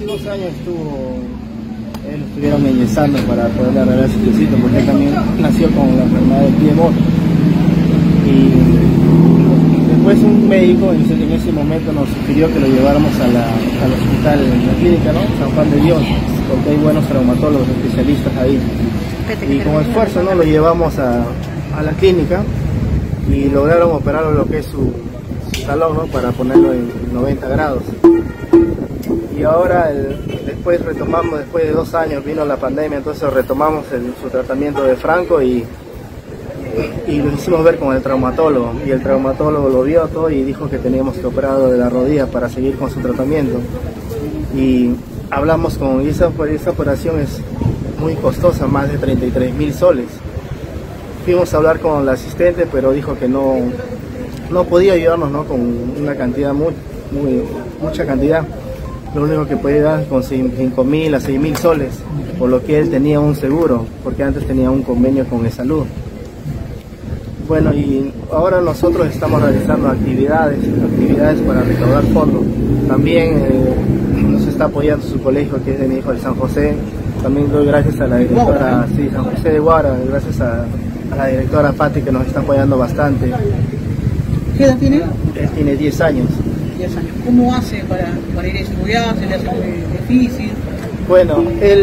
unos años estuvieron enyesando para poder arreglar su piecito, porque él también nació con la enfermedad del pie bote. Y después un médico en ese momento nos sugirió que lo lleváramos al hospital, en la clínica, ¿no? San Juan de Dios, porque hay buenos traumatólogos especialistas ahí. Y con esfuerzo, ¿no?, lo llevamos a la clínica y lograron operar lo que es su talón, ¿no?, para ponerlo en 90 grados. Y ahora después retomamos, después de 2 años vino la pandemia, entonces retomamos su tratamiento de Franco y lo hicimos ver con el traumatólogo, y el traumatólogo lo vio todo y dijo que teníamos que operarlo de la rodilla para seguir con su tratamiento. Y hablamos y esa operación es muy costosa, más de 33.000 soles. Fuimos a hablar con la asistente, pero dijo que no podía ayudarnos, ¿no?, con una cantidad mucha cantidad. Lo único que podía dar con 5.000 a 6.000 soles, por lo que él tenía un seguro, porque antes tenía un convenio con ESalud. Bueno, y ahora nosotros estamos realizando actividades para recaudar fondos. También nos está apoyando su colegio, que es de mi hijo, el San José. También doy gracias a la directora, sí, San José de Guara, gracias a la directora Pati, que nos está apoyando bastante. ¿Qué edad tiene? Él tiene 10 años. 10 años. ¿Cómo hace para ir a estudiar? ¿Se le hace muy difícil? Bueno,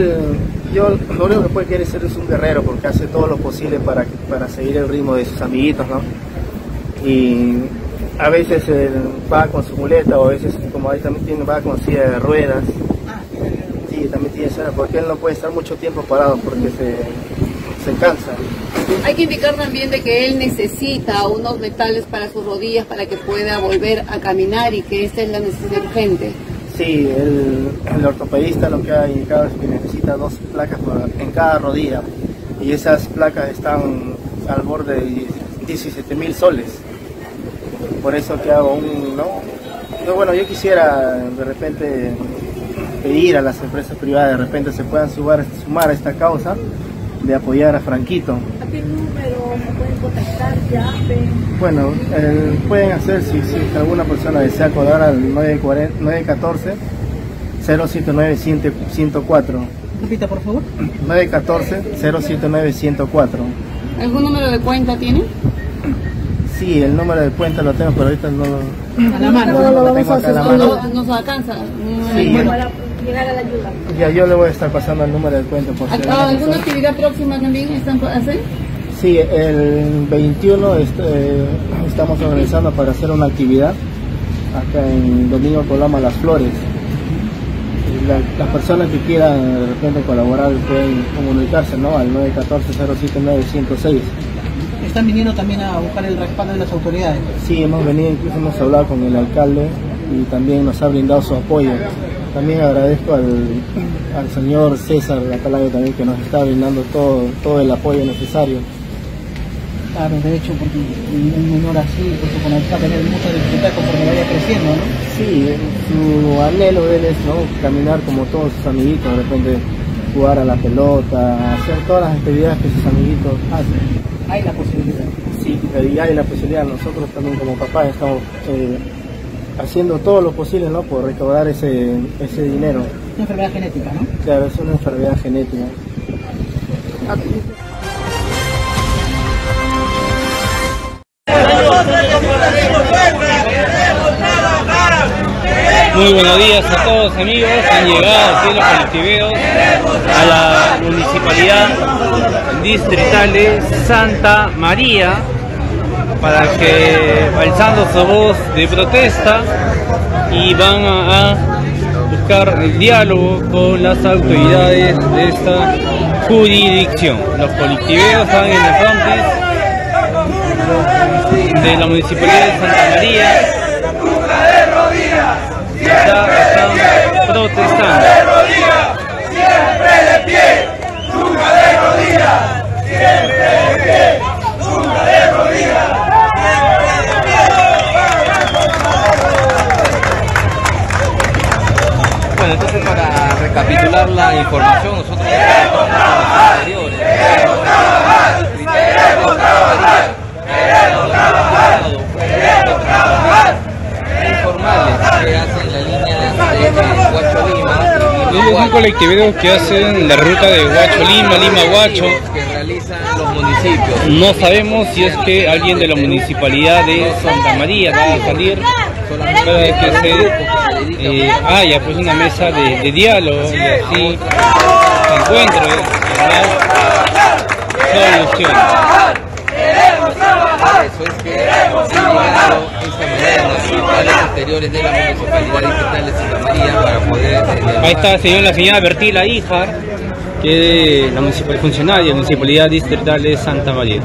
lo único que puede querer ser es un guerrero, porque hace todo lo posible para seguir el ritmo de sus amiguitos, ¿no? Y a veces va con su muleta, o a veces, como ahí también va con silla de ruedas. Sí, también tiene esa, porque él no puede estar mucho tiempo parado porque se cansa. Hay que indicar también de que él necesita unos metales para sus rodillas para que pueda volver a caminar, y que esta es la necesidad urgente. Sí, el ortopedista lo que ha indicado es que necesita 2 placas en cada rodilla, y esas placas están al borde de 17.000 soles. Por eso que hago bueno, yo quisiera de repente pedir a las empresas privadas, de repente se puedan sumar a esta causa de apoyar a Franquito. ¿A qué número se pueden contactar? Bueno, pueden hacer, si alguna persona desea codar al 914-079-104. Repita, por favor. 914-079-104. ¿Algún número de cuenta tiene? Sí, el número de cuenta lo tengo, pero ahorita no a la mano. lo tengo acá a la mano. Nos alcanza. Sí, para llegar a la ayuda. Ya, yo le voy a estar pasando el número de cuenta por si ¿Alguna actividad próxima también están haciendo? Sí, el 21 estamos organizando para hacer una actividad acá en Domingo Coloma Las Flores. Las personas que quieran de repente colaborar pueden comunicarse, ¿no?, al 914-079-106. ¿Están viniendo también a buscar el respaldo de las autoridades? Sí, hemos venido, incluso hemos hablado con el alcalde y también nos ha brindado su apoyo. También agradezco al señor César Latalayo también, que nos está brindando todo el apoyo necesario. Claro, de hecho, porque un menor así, pues con el va a tener mucha dificultad conforme vaya creciendo, ¿no? Sí, su anhelo de él es, ¿no?, caminar como todos sus amiguitos, de repente jugar a la pelota, hacer todas las actividades que sus amiguitos hacen. Hay la posibilidad. Sí, y hay la posibilidad. Nosotros también como papás estamos haciendo todo lo posible, ¿no?, por recaudar ese dinero. Una enfermedad genética, ¿no? Claro, es una enfermedad genética. Muy buenos días a todos, amigos. Han llegado aquí los colectiveros a la municipalidad distrital de Santa María para que, alzando su voz de protesta, y van a buscar el diálogo con las autoridades de esta jurisdicción. Los colectiveros están en el frontis de la municipalidad de Santa María. Están protestando. Siempre de pie, nunca de rodillas. Siempre de pie, nunca de rodillas. Bueno, entonces, para recapitular la información, nosotros queremos trabajar, queremos trabajar, queremos trabajar, queremos trabajar. Informales que hacen la línea de Huacho Lima son colectiveros que hacen la ruta de Huacho-Lima, Lima-Huacho. Que realizan los municipios. No sabemos si es que alguien de la municipalidad de Santa María va a salir para que se haya pues una mesa de diálogo y así se encuentre soluciones. Eso es que han llegado esta mañana a los exteriores de la municipalidad distrital de Santa María para poder... Ahí está la señora Bertila Híjar, que es la funcionaria de la municipalidad distrital de Santa María.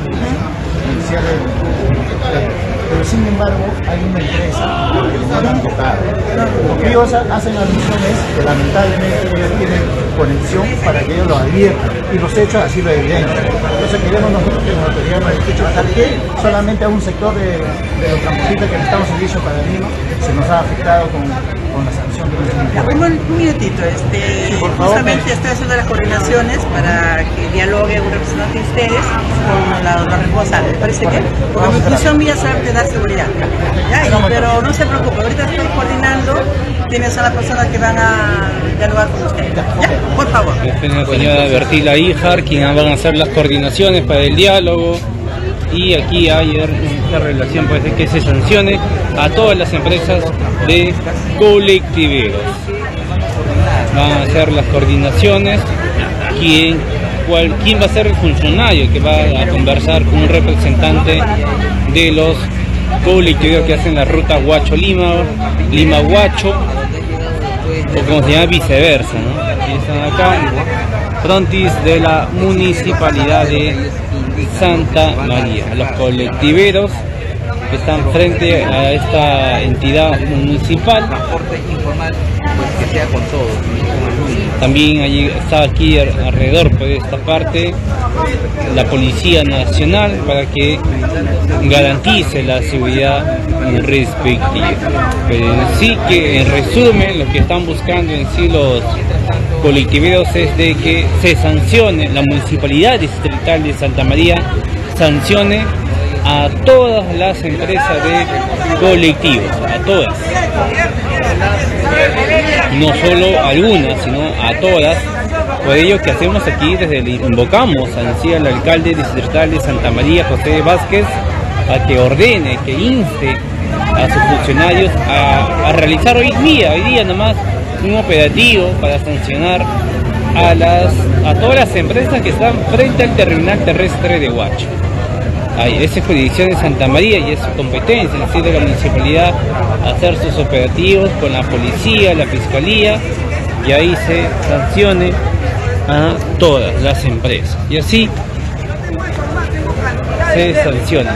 Pero sin embargo hay una empresa que les han tocado. Lo que ellos hacen alusiones que lamentablemente ellos tienen conexión para que ellos lo adviertan y los hechos así lo evidencian. Entonces queremos nosotros que la autoridad nos escuche porque solamente a un sector de los transportistas que prestamos servicio para el Lima se nos ha afectado con la sanción que nos hicieron. Un minutito, sí, por favor, justamente estoy haciendo las coordinaciones para que dialogue un representante de ustedes con la responsable, ¿les parece bien? Porque mi función mía es dar seguridad, ¿ya? Pero no se preocupe, ahorita estoy coordinando quiénes son las personas que van a dialogar con ustedes, ¿ya? Por favor. Es la señora Bertila Híjar quien van a hacer las coordinaciones para el diálogo. Y aquí hay esta relación, parece que se sancione a todas las empresas de colectiveros. Van a hacer las coordinaciones. ¿Quién va a ser el funcionario que va a conversar con un representante de los colectiveros que hacen la ruta Huacho-Lima, Lima-Huacho, o como se llama viceversa, ¿no? Y están acá, frontis de la municipalidad de Santa María. Los colectiveros que están frente a esta entidad municipal. Transporte informal, pues que sea con todos. También está aquí alrededor de esta parte la Policía Nacional para que garantice la seguridad respectiva. Pero sí que en resumen lo que están buscando en sí los colectiveros es de que se sancione, la Municipalidad Distrital de Santa María sancione a todas las empresas de colectivos, a todas. No solo algunas, sino a todas. Por ello que hacemos aquí, invocamos al alcalde distrital de Santa María, José Vázquez, a que ordene, que inste a sus funcionarios a realizar hoy día nomás un operativo para sancionar a todas las empresas que están frente al terminal terrestre de Huacho. Esa es jurisdicción de Santa María y es su competencia, es decir, de la municipalidad hacer sus operativos con la policía, la fiscalía, y ahí se sancione a todas las empresas. Y así se sanciona.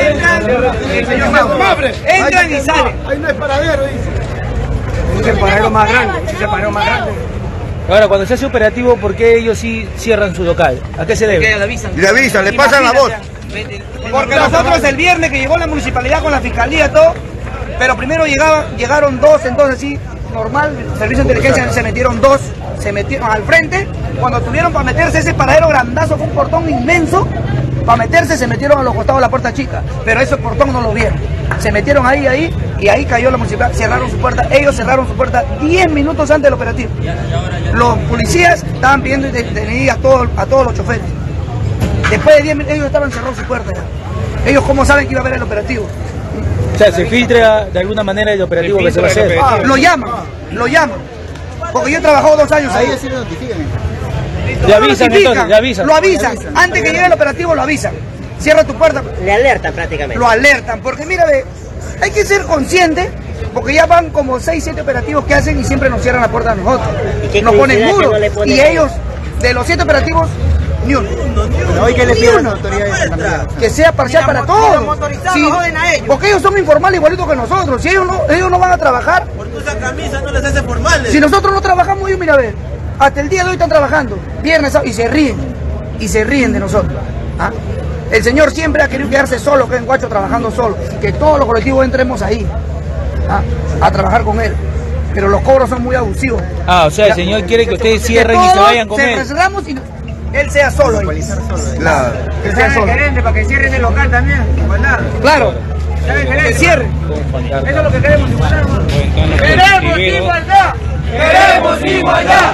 Entran y salen. Ahí no hay paradero, dice. Es el paradero más grande, es el paradero más grande. Ahora, cuando se hace operativo, ¿por qué ellos sí cierran su local? ¿A qué se debe? Que le avisan. Le avisan, le pasan la voz. Porque nosotros el viernes que llegó la municipalidad con la fiscalía, todo, pero primero llegaron dos, entonces sí, normal, el servicio de inteligencia se metieron dos, se metieron al frente, cuando tuvieron para meterse ese paradero grandazo con un portón inmenso, para meterse se metieron a los costados de la puerta chica, pero ese portón no lo vieron, se metieron ahí, y ahí cayó la municipalidad, cerraron su puerta, ellos cerraron su puerta 10 minutos antes del operativo. Los policías estaban pidiendo detenidas a todos los choferes. Después de 10 minutos ellos estaban cerrando su puerta ya. Ellos cómo saben que iba a haber el operativo. O sea, se filtra de alguna manera el operativo que se va a hacer. Lo llaman. Porque yo he trabajado 2 años ahí. Sí lo notifican. Le avisan entonces, le avisan. Lo avisan. Antes que llegue el operativo lo avisan. Cierra tu puerta. Le alertan prácticamente. Lo alertan. Porque mira, hay que ser consciente. Porque ya van como 6, 7 operativos que hacen y siempre nos cierran la puerta a nosotros. Nos ponen muros. No y ellos, de los 7 operativos, ni uno. Hoy que le piden a las autoridades que sea parcial para todos. Sí, porque ellos son informales igualitos que nosotros. Si ellos no van a trabajar. Porque esa camisa no les hace formales. Si nosotros no trabajamos, ellos, mira, a ver, hasta el día de hoy están trabajando, viernes, sábado, y se ríen de nosotros. ¿Ah? El señor siempre ha querido quedarse solo, que en Huacho trabajando solo, que todos los colectivos entremos ahí, a trabajar con él. Pero los cobros son muy abusivos. O sea, el señor quiere que ustedes cierren y se vayan con él. Cerramos y él sea solo. Claro. Que sea solo. Para que cierren el local también. Claro. Que cierren. Eso es lo que queremos. ¡Queremos igualdad! ¡Queremos igualdad!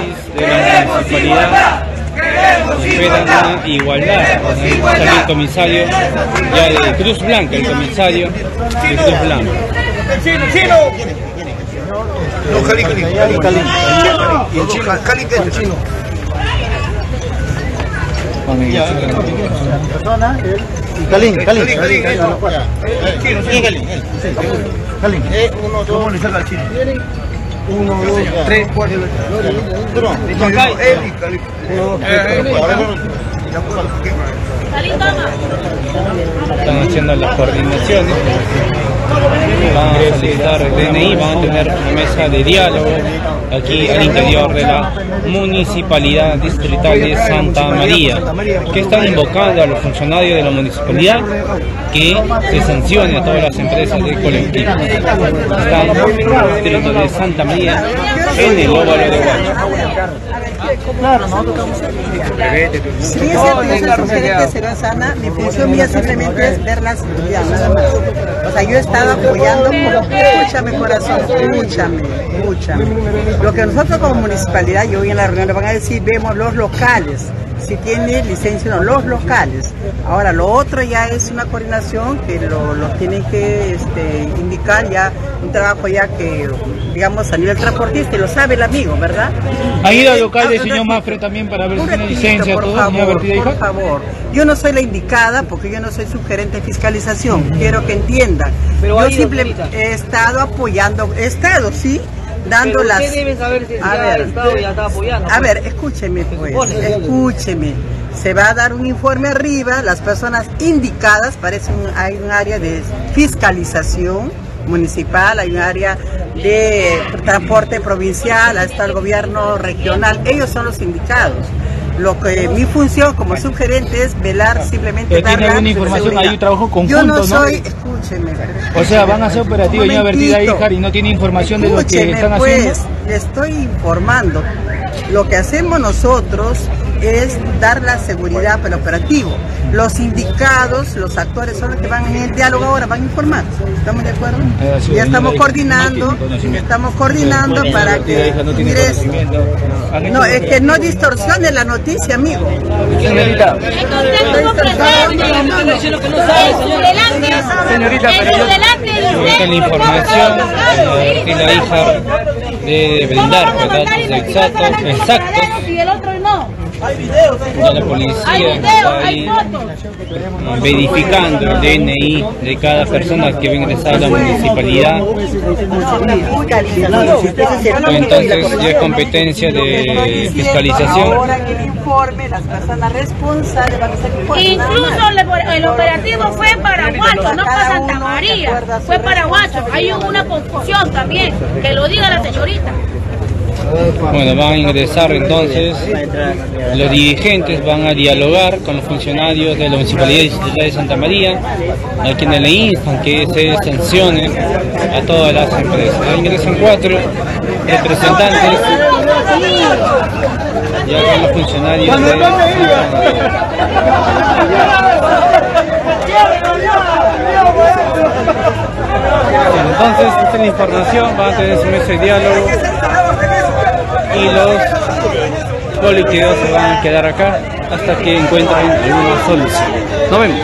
municipalidad esperan una igualdad. Salió el comisario ya de Cruz Blanca, el comisario de Cruz Blanca. No, Cali. Y el chino, Cali que es el chino. Calín. ¿Cómo le saca al chino? 1, 2, 3, 4. Están haciendo las coordinaciones. Van a solicitar el DNI, van a tener una mesa de diálogo aquí al interior de la Municipalidad Distrital de Santa María, que están invocando a los funcionarios de la municipalidad que se sancione a todas las empresas de colectivos. Están en el distrito de Santa María, en el óvalo de Huacho. Claro, nosotros estamos... Si es cierto, yo soy sugerente de Seguridad Sana, mi función mía simplemente es ver la seguridad, nada más. O sea, yo he estado apoyando, escúchame corazón, escúchame. Lo que nosotros como municipalidad, yo hoy en la reunión le van a decir, vemos los locales, si tiene licencia o no, los locales. Ahora, lo otro ya es una coordinación que lo tienen que indicar ya, un trabajo ya que, digamos, a nivel transportista, y lo sabe el amigo, ¿verdad? ¿Ha ido al local del señor Mafre también para ver si tiene licencia, por todo? Por favor, yo no soy la indicada porque yo no soy subgerente de fiscalización, quiero que entiendan. Yo simplemente he estado apoyando, sí, dando pero las... ¿qué deben saber si ya el Estado ya está apoyando? A ver, escúcheme pues, escúcheme. Se va a dar un informe arriba, las personas indicadas, hay un área de fiscalización municipal, hay un área de transporte provincial, hasta el gobierno regional, ellos son los indicados. Lo que mi función como subgerente es velar simplemente dar ¿tiene alguna información? Hay un trabajo conjunto, yo no soy, escúcheme. O sea, van a hacer operativo ya vertida ahí, Jari, y no tiene información de lo que están haciendo. Le estoy informando. Lo que hacemos nosotros es dar la seguridad para el operativo. Los indicados, los actores son los que van en el diálogo ahora, van a informar. ¿Estamos de acuerdo? Ya estamos coordinando, para que ingrese. No, es que no distorsione la noticia, amigo. Señorita. Señorita, pero yo tengo la información que la hija de brindar, ¿verdad? Exactos. Y el otro no. La policía está ahí verificando el DNI de cada persona que va a ingresar a la municipalidad. Entonces ya es competencia de fiscalización. Ahora que le informe, las personas responsables van a ser informadas. Incluso el operativo fue para Huacho, no para Santa María, fue para Huacho. Hay una confusión también, que lo diga la señorita. Bueno, van a ingresar entonces, los dirigentes van a dialogar con los funcionarios de la Municipalidad Distrital de Santa María, a quienes le instan que se sancionen a todas las empresas. Ahí ingresan 4 representantes, ya con los funcionarios de Santa María. Entonces, esta es la información, van a tener su mesa de diálogo y los colectivos se van a quedar acá hasta que encuentren alguna solución. Nos vemos.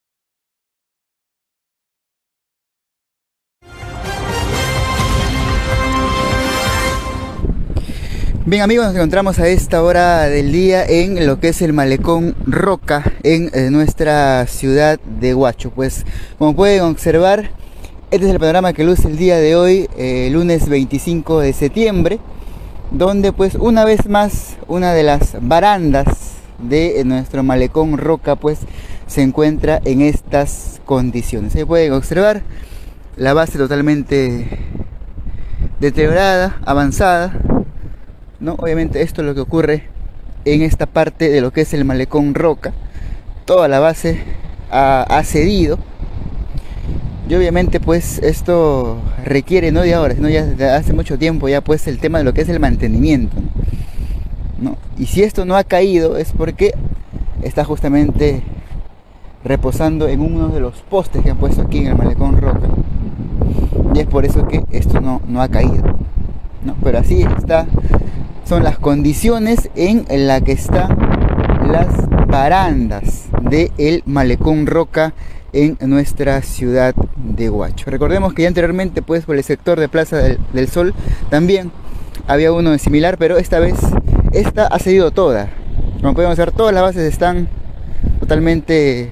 Bien amigos, nos encontramos a esta hora del día en lo que es el Malecón Roca en nuestra ciudad de Huacho. Pues como pueden observar, este es el panorama que luce el día de hoy, lunes 25 de septiembre, donde pues una vez más una de las barandas de nuestro Malecón Roca pues se encuentra en estas condiciones. Ahí pueden observar la base totalmente deteriorada, avanzada, ¿no? Obviamente esto es lo que ocurre en esta parte de lo que es el Malecón Roca. Toda la base ha cedido. Y obviamente pues esto requiere no de ahora, sino ya desde hace mucho tiempo ya pues el tema de lo que es el mantenimiento, ¿no? Y si esto no ha caído es porque está justamente reposando en uno de los postes que han puesto aquí en el Malecón Roca. Y es por eso que esto no ha caído, ¿no? Pero así está son las condiciones en las que están las barandas del Malecón Roca en nuestra ciudad de Huacho. Recordemos que ya anteriormente, pues, por el sector de Plaza del Sol también había uno similar, pero esta vez esta ha cedido toda. Como podemos ver, todas las bases están totalmente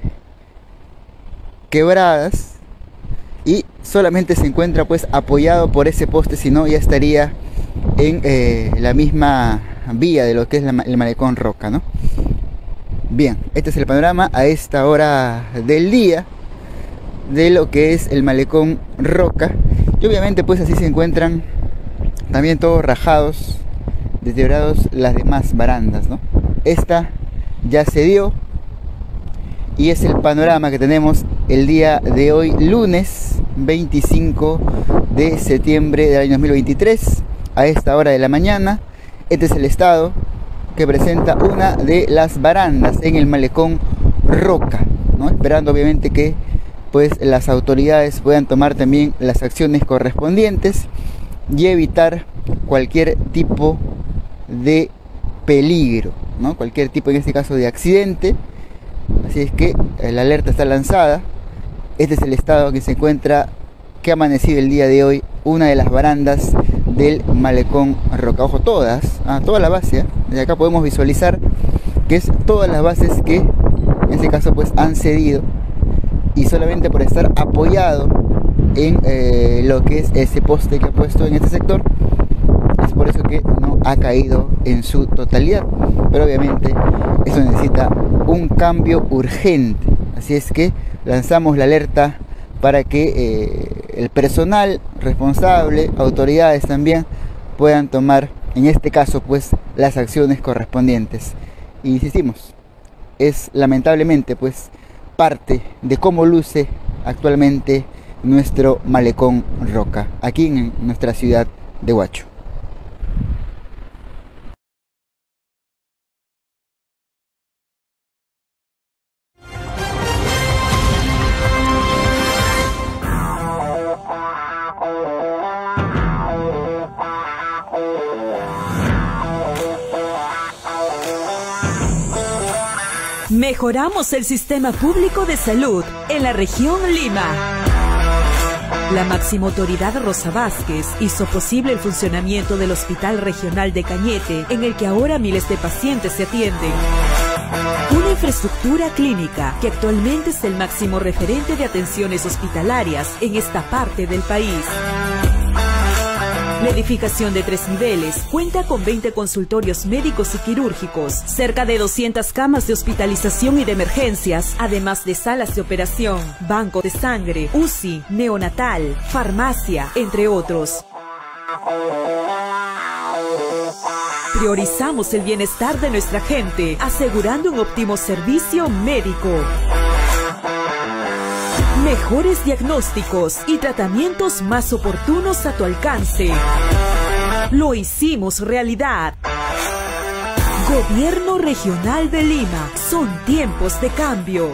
quebradas y solamente se encuentra, pues, apoyado por ese poste, si no ya estaría en la misma vía de lo que es el Malecón Roca, ¿no? Bien, este es el panorama a esta hora del día de lo que es el Malecón Roca. Y obviamente, pues, así se encuentran también todos rajados, deteriorados las demás barandas, ¿no? Esta ya se dio y es el panorama que tenemos el día de hoy, lunes 25 de septiembre del año 2023, a esta hora de la mañana. Este es el estado que presenta una de las barandas en el Malecón Roca, ¿no? Esperando obviamente que, pues, las autoridades puedan tomar también las acciones correspondientes y evitar cualquier tipo de peligro, ¿no? Cualquier tipo, en este caso, de accidente. Así es que la alerta está lanzada. Este es el estado que se encuentra, que ha amanecido el día de hoy, una de las barandas del Malecón Roca. Ojo, toda la base, desde acá podemos visualizar que es todas las bases que en este caso, pues, han cedido, y solamente por estar apoyado en lo que es ese poste que ha puesto en este sector, es por eso que no ha caído en su totalidad. Pero obviamente eso necesita un cambio urgente, así es que lanzamos la alerta para que el personal responsable, autoridades también, puedan tomar, en este caso, pues, las acciones correspondientes. Y insistimos, es lamentablemente, pues, parte de cómo luce actualmente nuestro Malecón Roca, aquí en nuestra ciudad de Huacho. Mejoramos el sistema público de salud en la región Lima. La máxima autoridad Rosa Vázquez hizo posible el funcionamiento del Hospital Regional de Cañete, en el que ahora miles de pacientes se atienden. Una infraestructura clínica que actualmente es el máximo referente de atenciones hospitalarias en esta parte del país. La edificación de 3 niveles cuenta con 20 consultorios médicos y quirúrgicos, cerca de 200 camas de hospitalización y de emergencias, además de salas de operación, banco de sangre, UCI, neonatal, farmacia, entre otros. Priorizamos el bienestar de nuestra gente, asegurando un óptimo servicio médico. Mejores diagnósticos y tratamientos más oportunos a tu alcance. Lo hicimos realidad. Gobierno Regional de Lima. Son tiempos de cambio.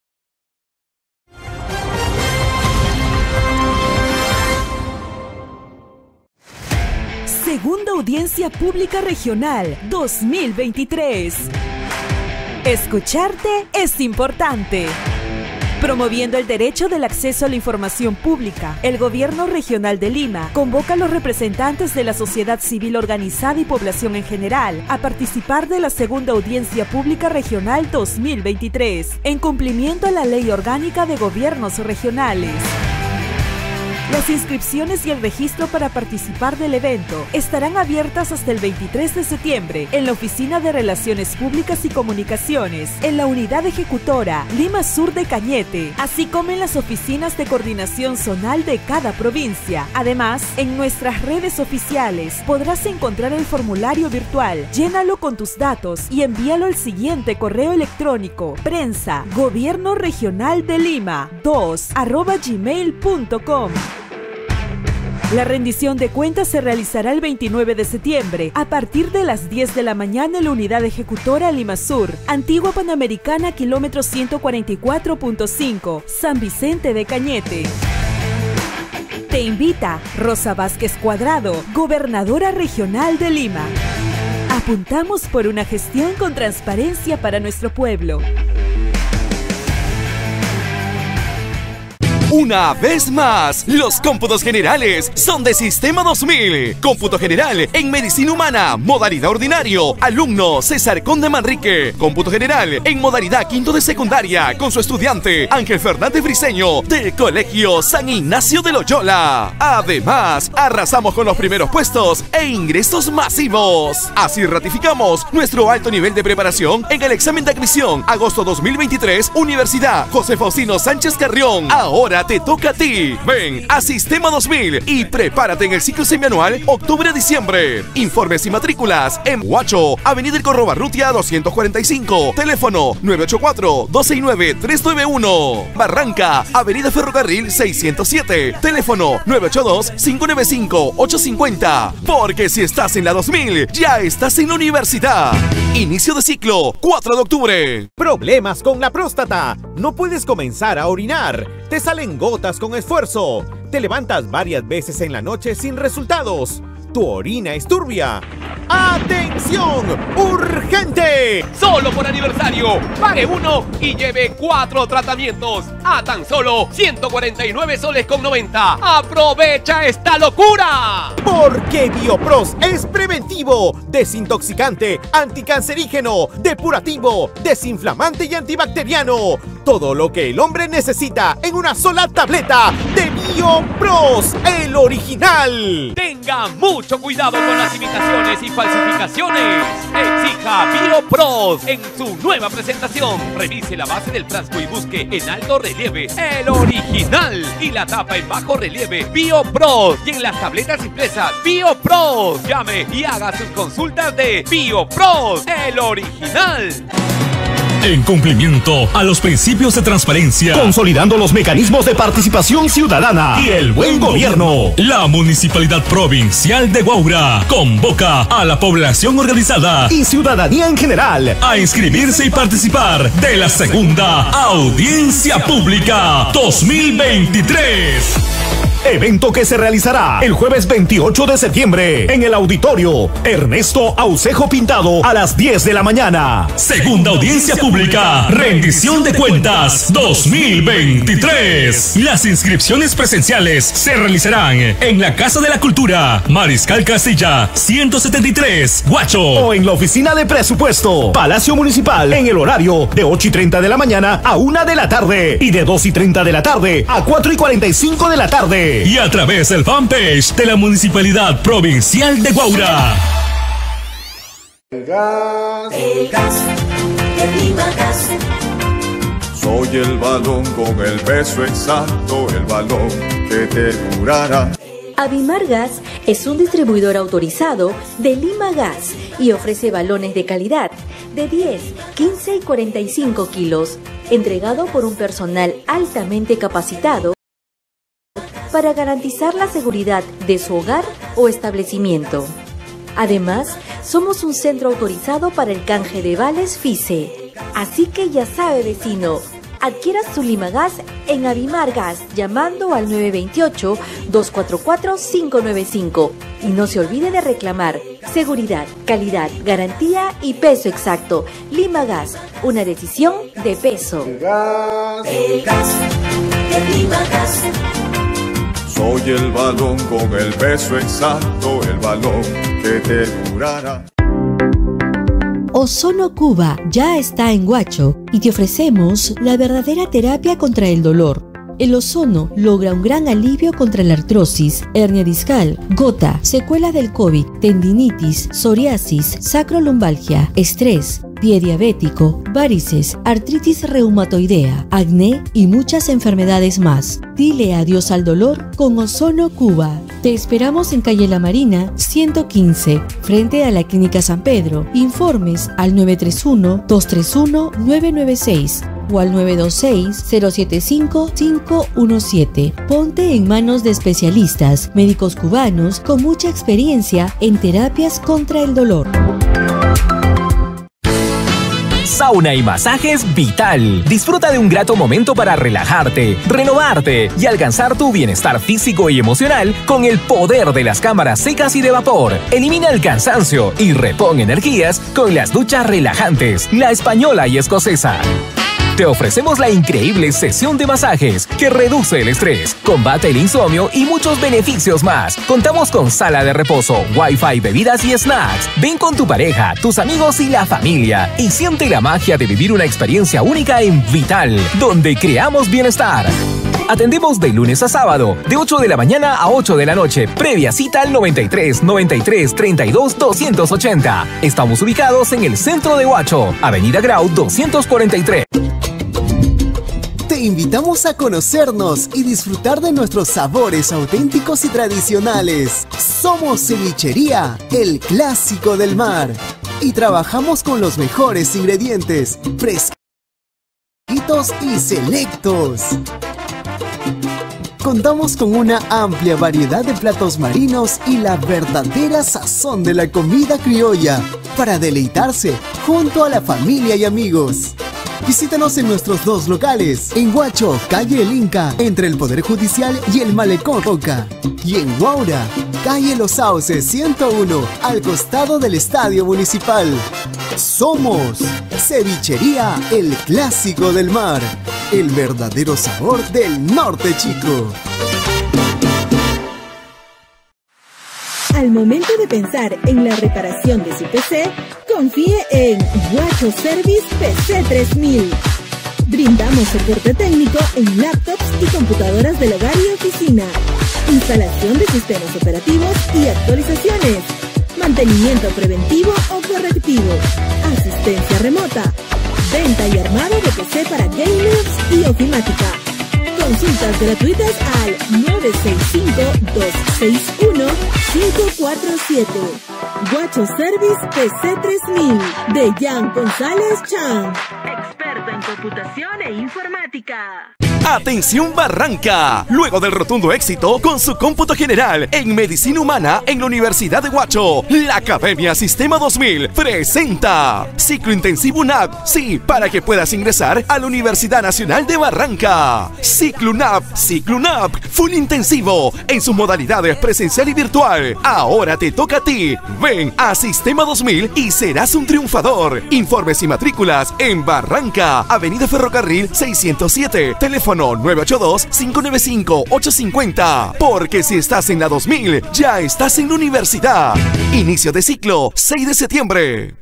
Segunda Audiencia Pública Regional 2023. Escucharte es importante. Promoviendo el derecho del acceso a la información pública, el Gobierno Regional de Lima convoca a los representantes de la sociedad civil organizada y población en general a participar de la Segunda Audiencia Pública Regional 2023, en cumplimiento a la Ley Orgánica de Gobiernos Regionales. Las inscripciones y el registro para participar del evento estarán abiertas hasta el 23 de septiembre en la Oficina de Relaciones Públicas y Comunicaciones, en la Unidad Ejecutora Lima Sur de Cañete, así como en las oficinas de coordinación zonal de cada provincia. Además, en nuestras redes oficiales podrás encontrar el formulario virtual. Llénalo con tus datos y envíalo al siguiente correo electrónico: prensa Gobierno Regional de Lima 2@gmail.com. La rendición de cuentas se realizará el 29 de septiembre a partir de las 10 de la mañana en la Unidad Ejecutora Lima Sur, Antigua Panamericana, kilómetro 144.5, San Vicente de Cañete. Te invita Rosa Vázquez Cuadrado, Gobernadora Regional de Lima. Apuntamos por una gestión con transparencia para nuestro pueblo. Una vez más, los cómputos generales son de Sistema 2000. Cómputo general en Medicina Humana, modalidad ordinario, alumno César Conde Manrique. Cómputo general en modalidad quinto de secundaria, con su estudiante Ángel Fernández Briceño, del Colegio San Ignacio de Loyola. Además, arrasamos con los primeros puestos e ingresos masivos. Así ratificamos nuestro alto nivel de preparación en el examen de admisión, agosto 2023, Universidad José Faustino Sánchez Carrión. Ahora te toca a ti. Ven a Sistema 2000 y prepárate en el ciclo semianual octubre-diciembre. Informes y matrículas en Huacho, Avenida El Corrobarrutia 245, teléfono 984-269-391. Barranca, Avenida Ferrocarril 607, teléfono 982-595-850. Porque si estás en la 2000, ya estás en la universidad. Inicio de ciclo, 4 de octubre. Problemas con la próstata. No puedes comenzar a orinar. Te salen gotas con esfuerzo. Te levantas varias veces en la noche sin resultados. Tu orina es turbia. ¡Atención! ¡Urgente! Solo por aniversario, pague uno y lleve 4 tratamientos a tan solo 149 soles con 90. ¡Aprovecha esta locura! Porque Biopros es preventivo, desintoxicante, anticancerígeno, depurativo, desinflamante y antibacteriano. Todo lo que el hombre necesita en una sola tableta de Biopros, el original. Tenga mucho cuidado con las imitaciones y falsificaciones. Exija Biopros en su nueva presentación. Revise la base del frasco y busque en alto relieve el original y la tapa en bajo relieve Biopros. Y en las tabletas impresas Biopros. Llame y haga sus consultas de Biopros, el original. En cumplimiento a los principios de transparencia, consolidando los mecanismos de participación ciudadana y el buen gobierno, la Municipalidad Provincial de Guaura convoca a la población organizada y ciudadanía en general a inscribirse y participar de la segunda Audiencia Pública 2023. Evento que se realizará el jueves 28 de septiembre en el auditorio Ernesto Aucejo Pintado a las 10 de la mañana. Segunda Audiencia Pública, rendición de cuentas 2023. Las inscripciones presenciales se realizarán en la Casa de la Cultura, Mariscal Castilla, 173, Huacho. O en la Oficina de Presupuesto, Palacio Municipal, en el horario de 8:30 de la mañana a 1 de la tarde y de 2:30 de la tarde a 4:45 de la tarde. Y a través del fanpage de la Municipalidad Provincial de Guaura. El gas de Limagas. Soy el balón con el peso exacto, el balón que te durará. Avimar Gas es un distribuidor autorizado de Limagas y ofrece balones de calidad de 10, 15 y 45 kilos, entregado por un personal altamente capacitado para garantizar la seguridad de su hogar o establecimiento. Además, somos un centro autorizado para el canje de vales FICE. Así que ya sabe, vecino, adquiera su Limagas en Avimar Gas llamando al 928-244-595 y no se olvide de reclamar seguridad, calidad, garantía y peso exacto. Limagas, una decisión de peso. El gas de Limagas. Soy el balón con el peso exacto, el balón que te durará. Ozono Cuba ya está en Huacho y te ofrecemos la verdadera terapia contra el dolor. El ozono logra un gran alivio contra la artrosis, hernia discal, gota, secuelas del COVID, tendinitis, psoriasis, sacrolumbalgia, estrés, pie diabético, varices, artritis reumatoidea, acné y muchas enfermedades más. Dile adiós al dolor con Ozono Cuba. Te esperamos en calle La Marina, 115, frente a la Clínica San Pedro. Informes al 931-231-996 o al 926-075-517. Ponte en manos de especialistas, médicos cubanos con mucha experiencia en terapias contra el dolor. sauna y masajes Vital. Disfruta de un grato momento para relajarte, renovarte y alcanzar tu bienestar físico y emocional con el poder de las cámaras secas y de vapor. Elimina el cansancio y repon energías con las duchas relajantes, la española y escocesa. Te ofrecemos la increíble sesión de masajes que reduce el estrés, combate el insomnio y muchos beneficios más. Contamos con sala de reposo, wifi, bebidas y snacks. Ven con tu pareja, tus amigos y la familia y siente la magia de vivir una experiencia única en Vital, donde creamos bienestar. Atendemos de lunes a sábado, de 8 de la mañana a 8 de la noche. Previa cita al 93 93 32 280. Estamos ubicados en el centro de Huacho, Avenida Grau 243. Te invitamos a conocernos y disfrutar de nuestros sabores auténticos y tradicionales. Somos Cevichería, el clásico del mar. Y trabajamos con los mejores ingredientes, fresquitos y selectos. Contamos con una amplia variedad de platos marinos y la verdadera sazón de la comida criolla para deleitarse junto a la familia y amigos. Visítanos en nuestros dos locales, en Huacho, calle El Inca, entre el Poder Judicial y el Malecón Roca. Y en Huaura, calle Los Sauces 101, al costado del Estadio Municipal. Somos Cevichería, el clásico del mar, el verdadero sabor del norte chico. Al momento de pensar en la reparación de su PC, confíe en Huacho Service PC 3000. Brindamos soporte técnico en laptops y computadoras del hogar y oficina, instalación de sistemas operativos y actualizaciones, mantenimiento preventivo o correctivo, asistencia remota, venta y armado de PC para gamers y ofimática. Consultas gratuitas al 965-261-547. Huacho Service PC 3000 de Jan González Chan, experto en computación e informática. ¡Atención Barranca! Luego del rotundo éxito con su cómputo general en Medicina Humana en la Universidad de Huacho, la Academia Sistema 2000 presenta Ciclo Intensivo UNAP, sí, para que puedas ingresar a la Universidad Nacional de Barranca. Ciclo UNAP, Full Intensivo, en sus modalidades presencial y virtual. Ahora te toca a ti. Ven a Sistema 2000 y serás un triunfador. Informes y matrículas en Barranca, Avenida Ferrocarril 607, teléfono 982-595-850. Porque si estás en la 2000, ya estás en la universidad. Inicio de ciclo, 6 de septiembre.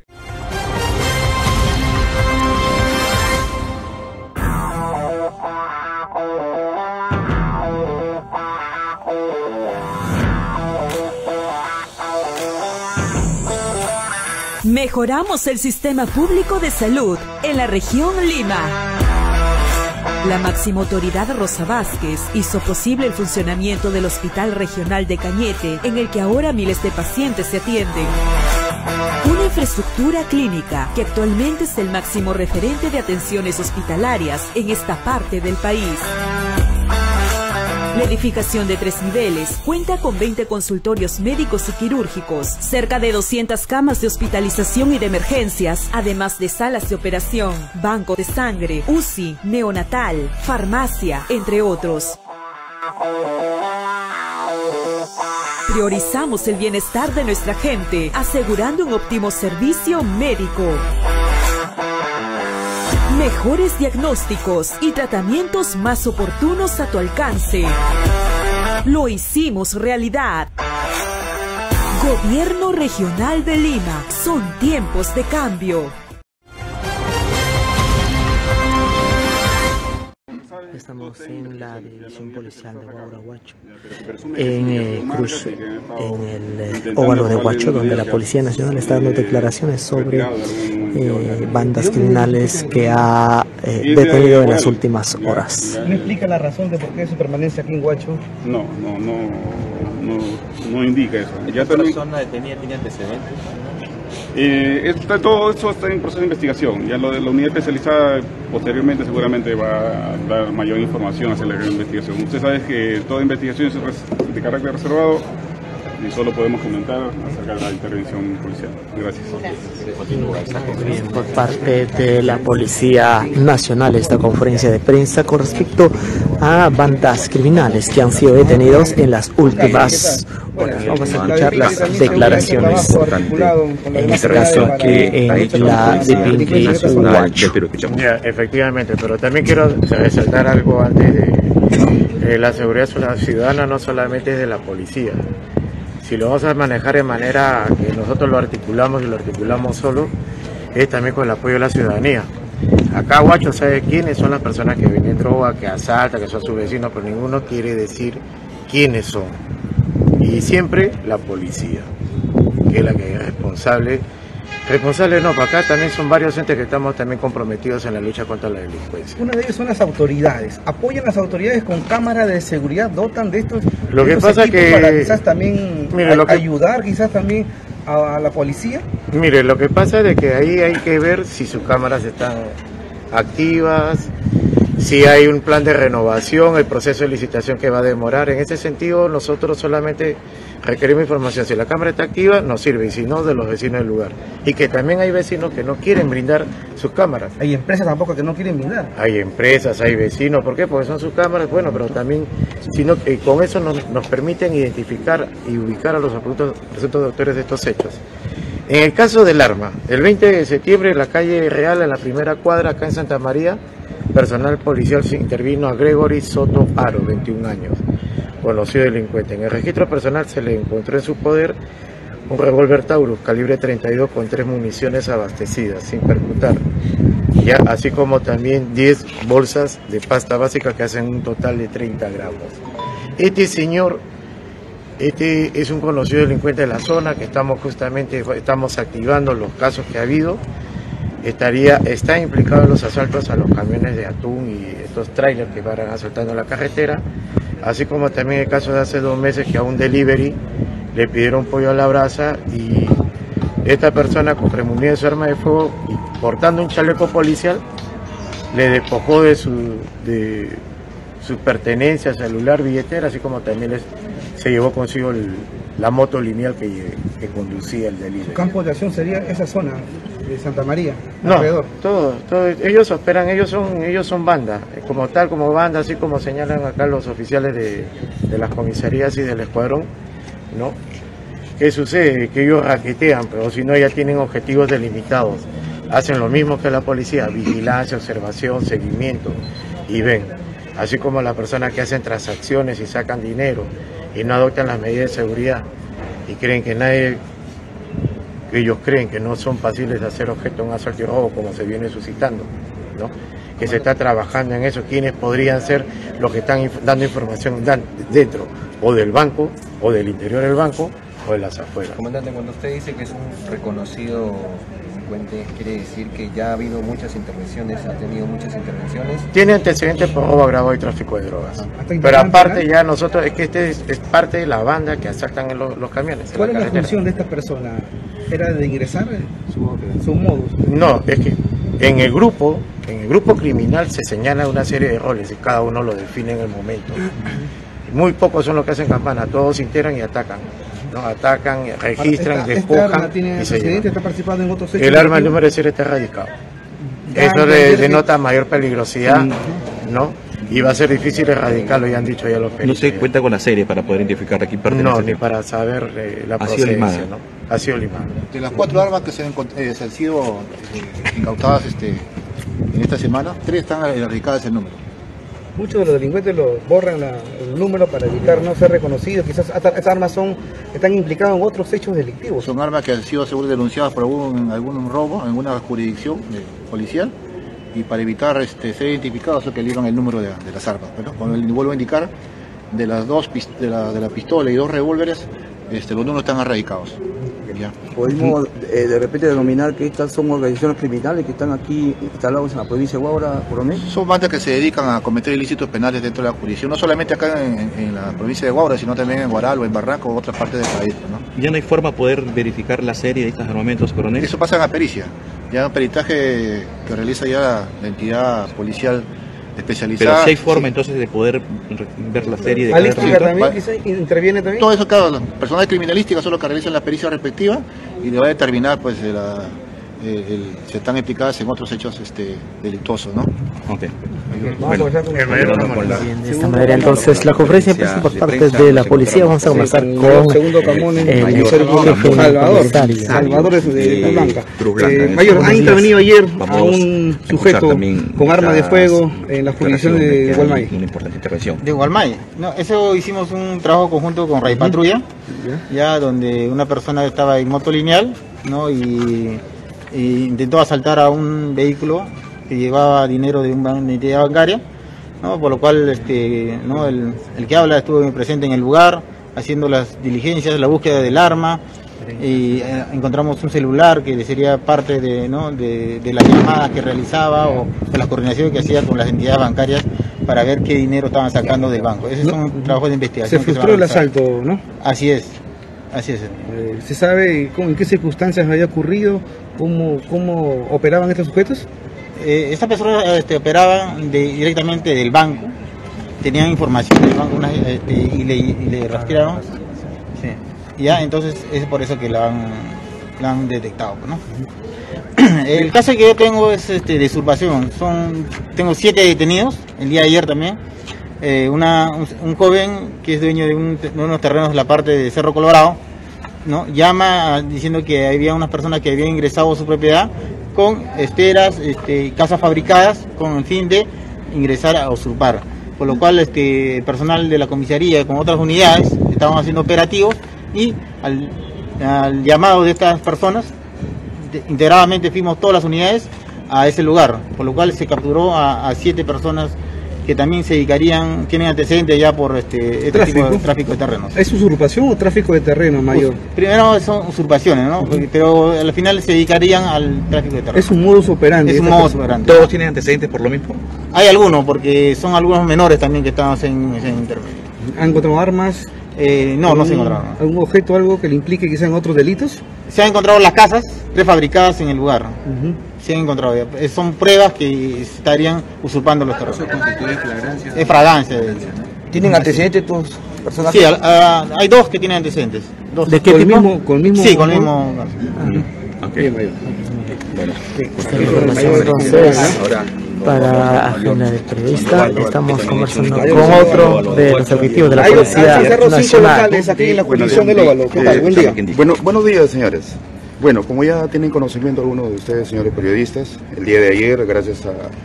Mejoramos el sistema público de salud en la región Lima. La máxima autoridad Rosa Vázquez hizo posible el funcionamiento del Hospital Regional de Cañete, en el que ahora miles de pacientes se atienden. Una infraestructura clínica que actualmente es el máximo referente de atenciones hospitalarias en esta parte del país. La edificación de 3 niveles cuenta con 20 consultorios médicos y quirúrgicos, cerca de 200 camas de hospitalización y de emergencias, además de salas de operación, banco de sangre, UCI, neonatal, farmacia, entre otros. Priorizamos el bienestar de nuestra gente, asegurando un óptimo servicio médico. Mejores diagnósticos y tratamientos más oportunos a tu alcance. Lo hicimos realidad. Gobierno Regional de Lima. Son tiempos de cambio. Estamos en la División Policial de Huaura, Huacho, en Cruz, en el óvalo de Huacho, donde la Policía Nacional está dando declaraciones sobre bandas criminales que ha detenido en las últimas horas. ¿No explica la razón de por qué su permanencia aquí en Huacho? No indica eso. ¿Esta persona detenida tiene antecedentes? Todo esto está en proceso de investigación. Ya lo de la unidad especializada posteriormente seguramente va a dar mayor información hacia la investigación. Usted sabe que toda investigación es de carácter reservado y solo podemos comentar acerca de la intervención policial. Gracias. Por parte de la Policía Nacional, esta conferencia de prensa con respecto a bandas criminales que han sido detenidos en las últimas horas. Vamos a escuchar las declaraciones, en este caso que en la de Pinky Watch. Efectivamente, pero también quiero resaltar algo antes de la seguridad ciudadana no solamente es de la policía. Si lo vamos a manejar de manera que nosotros lo articulamos y lo articulamos solo, es también con el apoyo de la ciudadanía. Acá Huacho sabe quiénes son las personas que venden droga, que asaltan, que son sus vecinos, pero ninguno quiere decir quiénes son. Y siempre la policía, que es la que es responsable. Responsable no, para acá también son varios entes que estamos también comprometidos en la lucha contra la delincuencia. Una de ellas son las autoridades. ¿Apoyan las autoridades con cámaras de seguridad? ¿Dotan de estos, lo que pasa que para quizás también ayudar quizás también a la policía? Mire, lo que pasa es que ahí hay que ver si sus cámaras están activas, si hay un plan de renovación, el proceso de licitación que va a demorar. En ese sentido, nosotros solamente requerimos información. Si la cámara está activa, nos sirve, y si no, de los vecinos del lugar. Y que también hay vecinos que no quieren brindar sus cámaras. Hay empresas tampoco que no quieren brindar. Hay empresas, hay vecinos. ¿Por qué? Porque son sus cámaras, bueno, pero también con eso nos permiten identificar y ubicar a los presuntos autores de estos hechos. En el caso del arma, el 20 de septiembre en la calle Real, en la primera cuadra, acá en Santa María, personal policial se intervino a Gregory Soto Aro, 21 años, conocido delincuente. En el registro personal se le encontró en su poder un revólver Taurus calibre 32 con 3 municiones abastecidas, sin percutar, ya, así como también 10 bolsas de pasta básica que hacen un total de 30 gramos. Este señor es un conocido delincuente de la zona, que estamos activando los casos que ha habido. Está implicado en los asaltos a los camiones de atún y estos trailers que van asaltando la carretera, así como también el caso de hace 2 meses que a un delivery le pidieron pollo a la brasa y esta persona, con premunida de su arma de fuego y portando un chaleco policial, le despojó de sus pertenencias, celular, billetera, así como también se llevó consigo la moto lineal que conducía el delivery. ¿Su campo de acción sería esa zona de Santa María? No, alrededor. todo, ellos operan, ellos son banda, como banda, así como señalan acá los oficiales de las comisarías y del escuadrón, ¿no? ¿Qué sucede? Que ellos raquetean, pero si no ya tienen objetivos delimitados. Hacen lo mismo que la policía, vigilancia, observación, seguimiento, y ven, así como las personas que hacen transacciones y sacan dinero y no adoptan las medidas de seguridad y creen que ellos creen que no son pasibles de hacer objeto de un asalto y robo, como se viene suscitando, ¿no? Que se está trabajando en eso, quiénes podrían ser los que están dando información dentro o del banco o del interior del banco o de las afueras. Comandante, cuando usted dice que es un reconocido delincuente, ¿quiere decir que ya ha habido muchas intervenciones, ha tenido muchas intervenciones? Tiene antecedentes por robo agravado y tráfico de drogas. Pero aparte ya nosotros, es que es parte de la banda que asaltan en los camiones. ¿Cuál es la función de esta persona? ¿Era de ingresar su modus? No, es que en el grupo criminal se señala una serie de roles y cada uno lo define en el momento. Muy pocos son los que hacen campana, todos se integran y atacan. ¿No? Atacan, registran, despojan y se llevan. ¿Está participando en otros hechos? El arma, el número de serie está erradicado. Eso le denota mayor peligrosidad, ¿no? Y va a ser difícil erradicarlo, ya han dicho ya los peritos. ¿No se cuenta con la serie para poder identificar a quién pertenece? No, ni para saber la procedencia, ¿no? Ha sido limada. De las 4 armas que se han sido incautadas en esta semana, 3 están erradicadas el número. Muchos de los delincuentes borran el número para evitar no ser reconocidos. Quizás estas armas están implicadas en otros hechos delictivos. Son armas que han sido seguro denunciadas por algún robo en alguna jurisdicción policial, y para evitar ser identificados es que libran el número de las armas. ¿No? Cuando vuelvo a indicar, de las de la pistola y 2 revólveres, los números están erradicados. Ya. ¿Podemos de repente denominar que estas son organizaciones criminales que están aquí instalados en la provincia de Huaura, coronel? Son bandas que se dedican a cometer ilícitos penales dentro de la jurisdicción, no solamente acá en la provincia de Huaura, sino también en Guaral o en Barranco o otras partes del país, ¿no? ¿Ya no hay forma de poder verificar la serie de estos armamentos, coronel? Eso pasa en la pericia, ya un peritaje que realiza ya la entidad policial especializada. Pero si hay forma entonces de poder ver la serie de ¿Balística también quizá interviene también? Todo eso, cada personal criminalística son los que realizan la pericia respectiva y le va a determinar pues si están implicadas en otros hechos delictuosos, ¿no? Okay. Bueno, de esta manera entonces la conferencia de prensa por parte de la policía. Vamos a conversar con el Salvador de Blanca. Mayor, ha intervenido ayer a un sujeto con arma de fuego en la jurisdicción de Gualmay. Una importante intervención. De Gualmay. No, eso hicimos un trabajo conjunto con Ray Patrulla, ya donde una persona estaba en moto lineal, ¿no? y intentó asaltar a un vehículo que llevaba dinero de una entidad bancaria, ¿no? Por lo cual ¿no? el que habla estuvo presente en el lugar haciendo las diligencias, la búsqueda del arma, y encontramos un celular que sería parte de las llamadas que realizaba o de la coordinación que hacía con las entidades bancarias para ver qué dinero estaban sacando del banco. Ese es un trabajo de investigación. Se frustró el asalto, ¿no? Así es. Así es. ¿Se sabe en qué circunstancias había ocurrido? ¿Cómo operaban estos sujetos? Estas personas operaban directamente del banco, tenían información del banco y le rastrearon. Sí. Ya, entonces es por eso que la han detectado, ¿no? El caso que yo tengo es de usurpación. Tengo 7 detenidos, el día de ayer también. Un joven que es dueño de unos terrenos de la parte de Cerro Colorado, ¿no? Llama diciendo que había unas personas que habían ingresado a su propiedad con esteras, casas fabricadas con el fin de ingresar a usurpar, por lo cual el personal de la comisaría con otras unidades estaban haciendo operativos y al llamado de estas personas integradamente fuimos todas las unidades a ese lugar, por lo cual se capturó a 7 personas que también se dedicarían, tienen antecedentes ya por este tipo de tráfico de terrenos. ¿Es usurpación o tráfico de terreno, mayor? Primero son usurpaciones, ¿no? Pero al final se dedicarían al tráfico de terreno. Es un modus operandi. Es un modus operandi. ¿Todos tienen antecedentes por lo mismo? Hay algunos, porque son algunos menores también que estamos en intermedio. ¿Han encontrado armas? No se encontraron. ¿Algún objeto, algo que le implique quizá en otros delitos? Se han encontrado las casas prefabricadas en el lugar. Se han encontrado ya. Son pruebas que estarían usurpando los terrenos. Es fragancia. ¿Tienen antecedentes tus personajes? Sí, hay 2 que tienen antecedentes. ¿De qué tipo? ¿Con el mismo? Sí, con el mismo. Okay. Bueno, entonces, para Agenda del Periodista, estamos conversando con otro de los objetivos de la Policía Nacional. Aquí en la jurisdicción del Óvalo. ¿Qué tal? Buen día. Bueno, buenos días, señores. Bueno, como ya tienen conocimiento algunos de ustedes, señores periodistas, el día de ayer, gracias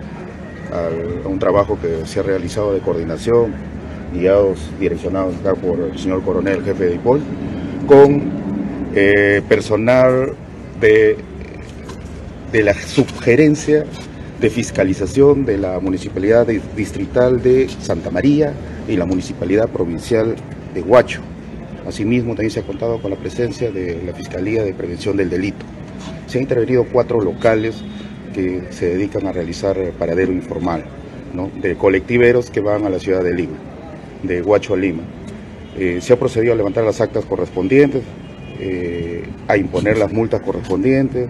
a un trabajo que se ha realizado de coordinación, direccionados acá por el señor coronel, jefe de IPOL, con personal de la subgerencia de fiscalización de la Municipalidad Distrital de Santa María y la Municipalidad Provincial de Huacho. Asimismo, también se ha contado con la presencia de la Fiscalía de Prevención del Delito. Se han intervenido 4 locales que se dedican a realizar paradero informal, ¿no? De colectiveros que van a la ciudad de Lima, de Huacho a Lima. Se ha procedido a levantar las actas correspondientes, a imponer las multas correspondientes,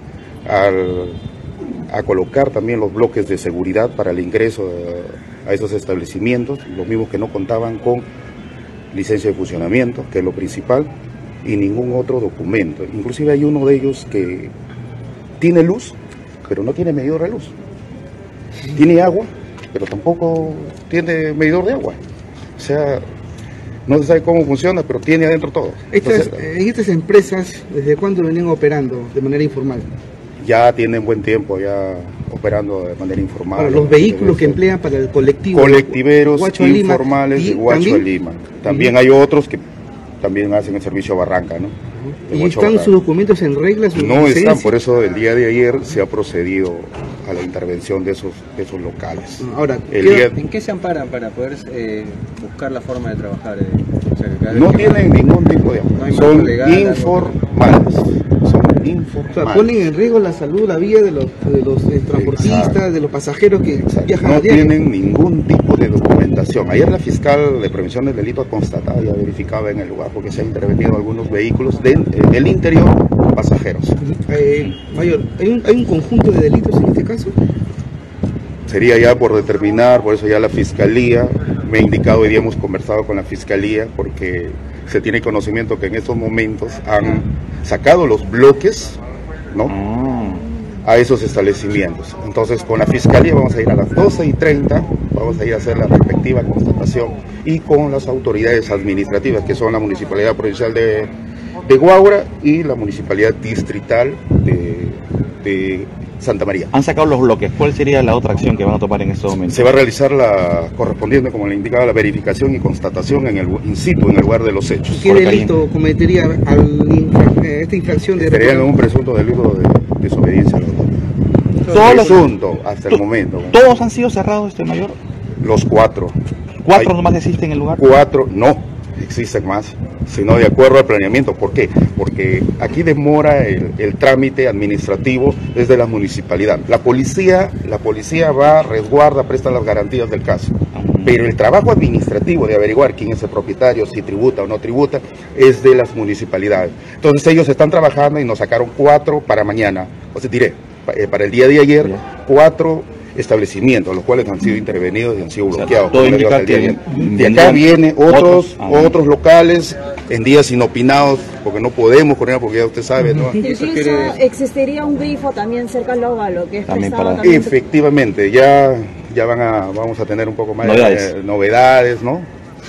a colocar también los bloques de seguridad para el ingreso a esos establecimientos, los mismos que no contaban con licencia de funcionamiento, que es lo principal, y ningún otro documento. Inclusive hay uno de ellos que tiene luz, pero no tiene medidor de luz. Tiene agua, pero tampoco tiene medidor de agua. O sea, no se sabe cómo funciona, pero tiene adentro todo. Estas empresas, ¿desde cuándo venían operando de manera informal? Ya tienen buen tiempo ya operando de manera informal. Ahora, los vehículos que emplean para el colectivo. Colectiveros informales de Huacho a Lima. También hay otros que también hacen el servicio a Barranca, ¿no? ¿Y están sus documentos en regla? No están, por eso el día de ayer se ha procedido a la intervención de esos locales. Ahora, ¿en qué se amparan para poder buscar la forma de trabajar? No tienen ningún tipo de son informales. O sea, ponen en riesgo la salud, la vida de los transportistas, de los pasajeros que viajan a diario. No tienen ningún tipo de documentación. Ayer la fiscal de prevención del delito ha constatado y ha verificado en el lugar porque se han intervenido algunos vehículos del interior pasajeros. Mayor, ¿hay un conjunto de delitos en este caso? sería ya por determinar, por eso ya la Fiscalía me ha indicado, hoy día hemos conversado con la Fiscalía, porque se tiene conocimiento que en estos momentos han sacado los bloques, ¿no?, a esos establecimientos. Entonces con la Fiscalía vamos a ir a las 12:30, vamos a ir a hacer la respectiva constatación, y con las autoridades administrativas, que son la Municipalidad Provincial de Guaura y la Municipalidad Distrital de Santa María. Han sacado los bloques. ¿Cuál sería la otra acción que van a tomar en estos momentos? Se va a realizar la correspondiente, como le indicaba, la verificación y constatación en el in situ, en el lugar de los hechos. ¿Qué delito cometería esta infracción de... Sería un presunto delito de desobediencia a la autoridad. Todos presunto hasta el momento. ¿Todos han sido cerrados, mayor? Los 4. ¿4 nomás existen en el lugar? 4, no, existen más, sino de acuerdo al planeamiento. ¿Por qué? Porque aquí demora el trámite administrativo desde la municipalidad. La policía va, resguarda, presta las garantías del caso. Pero el trabajo administrativo de averiguar quién es el propietario, si tributa o no tributa, es de las municipalidades. Entonces ellos están trabajando y nos sacaron 4 para mañana. O sea, diré, para el día de ayer, 4 establecimientos, los cuales han sido intervenidos y han sido bloqueados. Todo indica que de acá vienen otros locales en días inopinados, porque no podemos coordinar, porque ya usted sabe, ¿no? Incluso existiría un grifo también cerca al óvalo, que es prestado también. Efectivamente, ya vamos a tener un poco más de novedades, ¿no?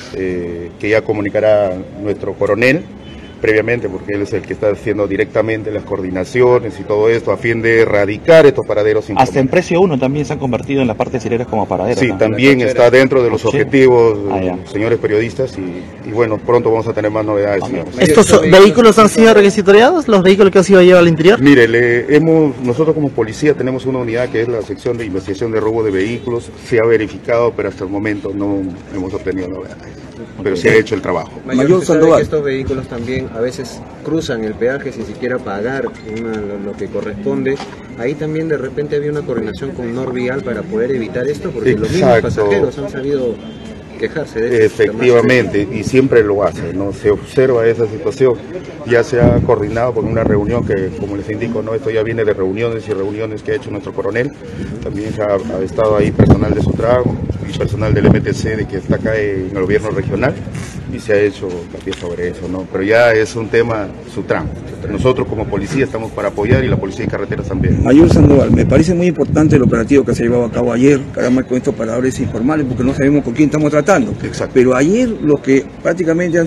Que ya comunicará nuestro coronel previamente, porque él es el que está haciendo directamente las coordinaciones y todo esto a fin de erradicar estos paraderos informales. Hasta en precio 1 también se han convertido en la parte de como paraderos. Sí, también está dentro de los objetivos, señores periodistas, y bueno, pronto vamos a tener más novedades. ¿Estos vehículos han sido requisitoriados, los vehículos que han sido llevados al interior? Mire, nosotros como policía tenemos una unidad que es la sección de investigación de robo de vehículos. Se ha verificado, pero hasta el momento no hemos obtenido novedades. Pero se ha hecho el trabajo. Mayor Sandoval, que estos vehículos también a veces cruzan el peaje sin siquiera pagar lo que corresponde. Ahí también de repente había una coordinación con Norvial para poder evitar esto, porque los mismos pasajeros han sabido quejarse de esto. Efectivamente, y siempre lo hace, ¿no? Se observa esa situación. Ya se ha coordinado con una reunión que, como les indico, ¿no?, esto ya viene de reuniones y reuniones que ha hecho nuestro coronel. También ha estado ahí personal de Sutrago y personal del MTC, de que está acá en el gobierno regional, y se ha hecho hincapié sobre eso, ¿no? Pero ya es un tema Sutran. Nosotros como policía estamos para apoyar, y la policía de carreteras también. Mayor Sandoval, me parece muy importante el operativo que se ha llevado a cabo ayer, caramba, con estos paradores informales, porque no sabemos con quién estamos tratando. Exacto. Pero ayer los que prácticamente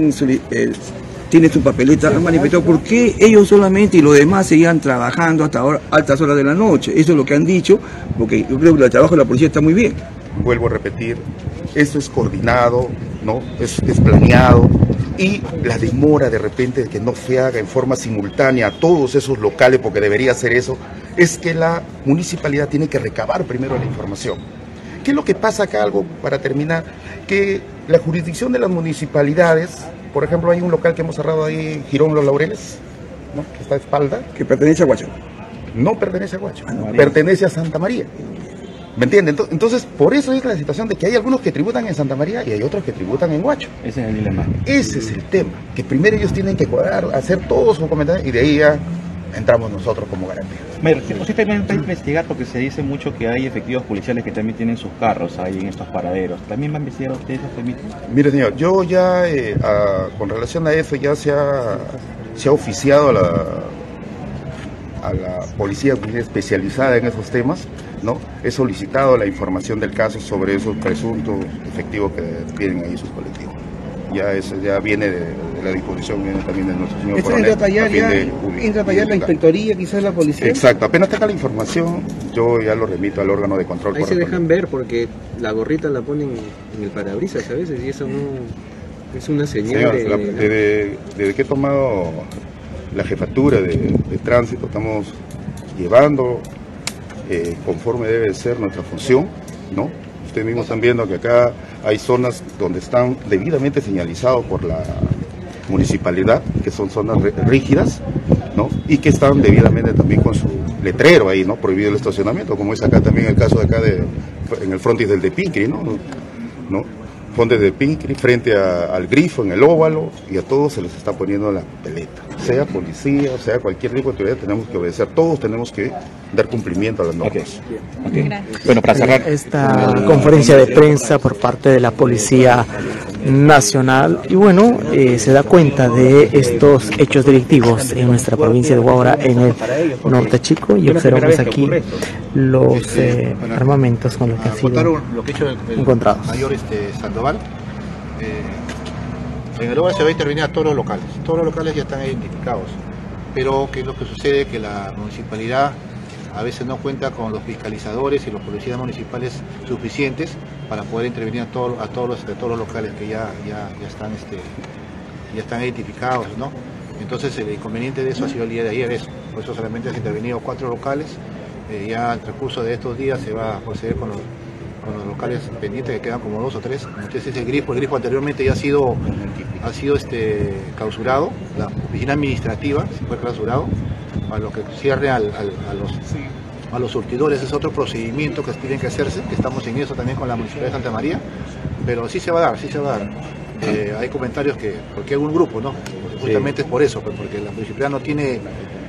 tienen su papeleta han manifestado por qué ellos solamente y los demás seguían trabajando hasta ahora, altas horas de la noche. Eso es lo que han dicho, porque yo creo que el trabajo de la policía está muy bien. Vuelvo a repetir, esto es coordinado, ¿no? Es planeado, y la demora de repente de que no se haga en forma simultánea a todos esos locales, porque debería hacer eso, es que la municipalidad tiene que recabar primero la información. ¿Qué es lo que pasa acá? Algo para terminar, que la jurisdicción de las municipalidades, por ejemplo, hay un local que hemos cerrado ahí, Girón Los Laureles, ¿no?, que está a espalda. Que pertenece a Guacho. No pertenece a Guacho, pertenece a Santa María. ¿Me entienden? Entonces, por eso es la situación de que hay algunos que tributan en Santa María y hay otros que tributan en Guacho. Ese es el dilema. Ese es el tema, que primero ellos tienen que cuadrar, hacer todos sus comentarios, y de ahí ya entramos nosotros como garantía. Usted también va a investigar, porque se dice mucho que hay efectivos policiales que también tienen sus carros ahí en estos paraderos. ¿También va a investigar usted esos temitas? Mire, señor, yo ya, con relación a eso, ya se ha oficiado a la policía especializada en esos temas, ¿no? He solicitado la información del caso sobre esos presuntos efectivos que tienen ahí sus colectivos. Ya eso ya viene de la disposición, viene también de nuestro señor coronel. Entra para allá la inspectoría, quizás la policía. Exacto, apenas tenga la información, yo ya lo remito al órgano de control. Ahí se dejan ver, porque la gorrita la ponen en el parabrisas a veces, y eso no es una señal. Señor, desde que he tomado la jefatura de tránsito, estamos llevando conforme debe ser nuestra función, ¿no? Ustedes mismos están viendo que acá hay zonas donde están debidamente señalizados por la municipalidad, que son zonas rígidas, ¿no? Y que están debidamente también con su letrero ahí, ¿no? Prohibido el estacionamiento, como es acá también el caso de acá en el frontis del de Pinqui, ¿no? Conde de Pincri, frente al grifo en el óvalo, y a todos se les está poniendo la peleta. Sea policía, o sea cualquier tipo de autoridad, tenemos que obedecer, todos tenemos que dar cumplimiento a las normas. Bueno, para cerrar esta conferencia de prensa por parte de la Policía Nacional, y bueno, se da cuenta de estos hechos delictivos en nuestra provincia de Huaura, en el norte chico, y observamos aquí los armamentos con los que han sido encontrados. Mayor Sandoval. En el OVA se va a intervenir a todos los locales ya están identificados, pero ¿qué es lo que sucede? Que la municipalidad a veces no cuenta con los fiscalizadores y los policías municipales suficientes para poder intervenir a todos los locales que ya están identificados, ¿no? Entonces el inconveniente de eso ha sido el día de ayer, por eso solamente se han intervenido 4 locales, ya al transcurso de estos días se va a proceder con los locales pendientes, que quedan como 2 o 3. Como usted dice, el grifo anteriormente ya ha sido clausurado, la oficina administrativa se fue clausurado, a lo que cierre a los surtidores es otro procedimiento que tienen que hacerse, que estamos en eso también con la Municipalidad de Santa María, pero sí se va a dar. Hay comentarios que, porque hay un grupo, ¿no? Justamente es por eso, porque la municipalidad no tiene...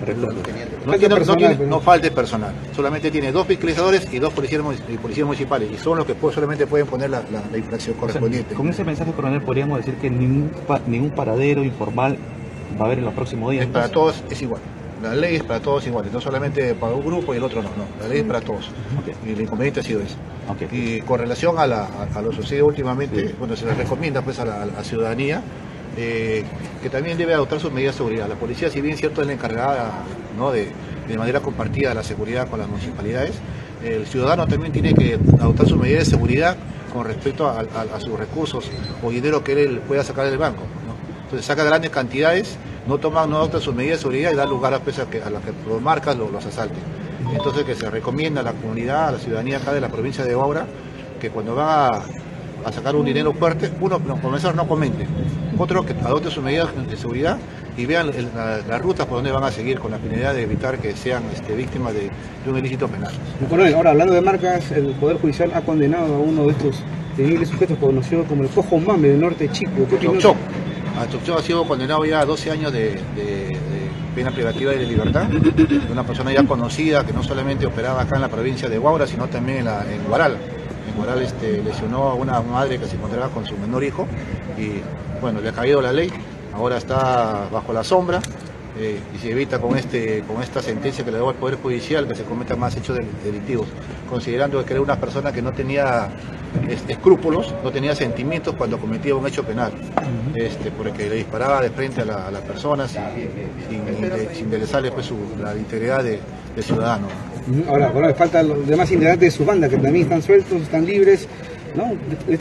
No falta personal, solamente tiene 2 fiscalizadores y 2 policías municipales, y son los que solamente pueden poner la infracción correspondiente. Con ese mensaje, coronel, podríamos decir que ningún paradero informal va a haber en los próximos días. Para todos es igual, la ley es para todos igual, no solamente para un grupo y el otro no, la ley es para todos, y el inconveniente ha sido eso. Y con relación a lo sucedido últimamente, bueno, se les recomienda pues a la ciudadanía que también debe adoptar sus medidas de seguridad. La policía, si bien cierto es la encargada, ¿no?, de manera compartida de la seguridad con las municipalidades, el ciudadano también tiene que adoptar sus medidas de seguridad con respecto a sus recursos o dinero que él pueda sacar del banco, ¿no? Entonces saca grandes cantidades, no adopta sus medidas de seguridad y da lugar a las que los marcas los asalten. Entonces que se recomienda a la comunidad, a la ciudadanía acá de la provincia de Huaura, que cuando va a sacar un dinero fuerte, uno, comenzar no comente, otro que adopte sus medidas de seguridad y vean las rutas por donde van a seguir, con la finalidad de evitar que sean víctimas de un ilícito penal. Coronel, ahora hablando de marcas, el Poder Judicial ha condenado a uno de estos temibles sujetos conocido como el Cojo Mame del norte chico. Chocchó ha sido condenado ya a 12 años de pena privativa y de libertad, de una persona ya conocida que no solamente operaba acá en la provincia de Huaura, sino también en Huaral. En Huaral lesionó a una madre que se encontraba con su menor hijo y bueno, le ha caído la ley, ahora está bajo la sombra y se evita con esta sentencia que le da el Poder Judicial que se cometan más hechos delictivos, considerando que era una persona que no tenía escrúpulos, no tenía sentimientos cuando cometía un hecho penal, porque le disparaba de frente a las personas sin interesarle pues la integridad del ciudadano. Ahora faltan los demás integrantes de su banda que también están sueltos, están libres, ¿no?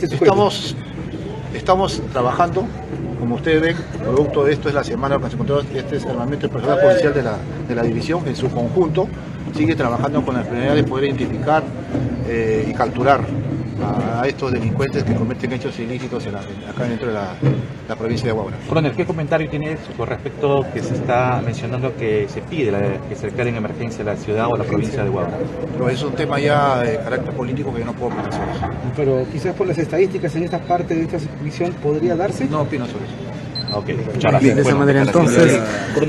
Estamos trabajando, como ustedes ven, producto de esto es la semana que se encontró es armamento del personal policial de la división en su conjunto, sigue trabajando con la finalidad de poder identificar y capturar a estos delincuentes que cometen hechos ilícitos acá dentro de la provincia de Huaura. Coronel, ¿qué comentario tiene con respecto que se está mencionando que se pide que se declare en emergencia la ciudad o la provincia de Huaura? Pero es un tema ya de carácter político que yo no puedo opinar sobre eso. Pero quizás por las estadísticas en esta parte de esta misión podría darse. No opino sobre eso. Ok, muchas gracias. De esa manera entonces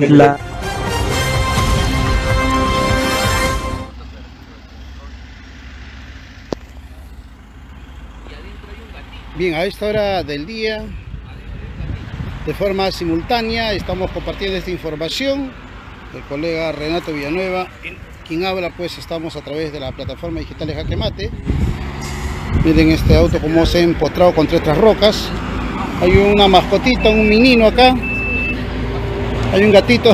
Bien, a esta hora del día, de forma simultánea, estamos compartiendo esta información. El colega Renato Villanueva, quien habla, pues estamos a través de la plataforma digital de Jaque Mate. Miren este auto como se ha empotrado contra estas rocas. Hay una mascotita, un menino acá. Hay un gatito.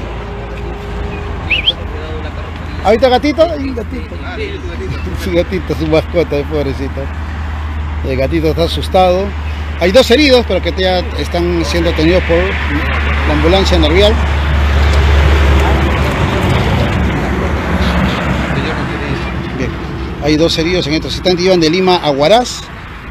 ¿Ahorita gatito? Hay un gatito. Su gatito, su mascota, pobrecito. El gatito está asustado. Hay 2 heridos, pero que ya están siendo atendidos por la ambulancia Norvial. Bien. Hay 2 heridos en estos instantes. Iban de Lima a Huaraz.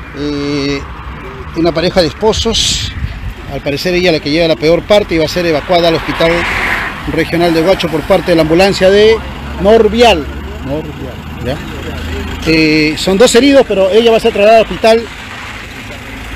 Una pareja de esposos. Al parecer ella la que lleva la peor parte y va a ser evacuada al hospital regional de Huacho por parte de la ambulancia de Norvial. ¿Ya? Son 2 heridos, pero ella va a ser trasladada al hospital